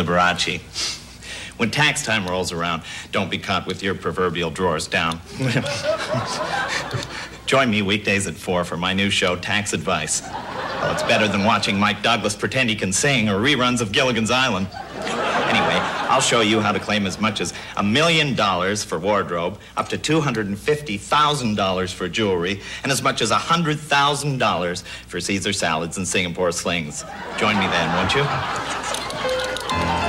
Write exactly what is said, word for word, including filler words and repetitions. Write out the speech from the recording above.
Liberace. When tax time rolls around, don't be caught with your proverbial drawers down. Join me weekdays at four for my new show, Tax Advice. Well, it's better than watching Mike Douglas pretend he can sing or reruns of Gilligan's Island. Anyway, I'll show you how to claim as much as a million dollars for wardrobe, up to two hundred fifty thousand dollars for jewelry, and as much as one hundred thousand dollars for Caesar salads and Singapore slings. Join me then, won't you?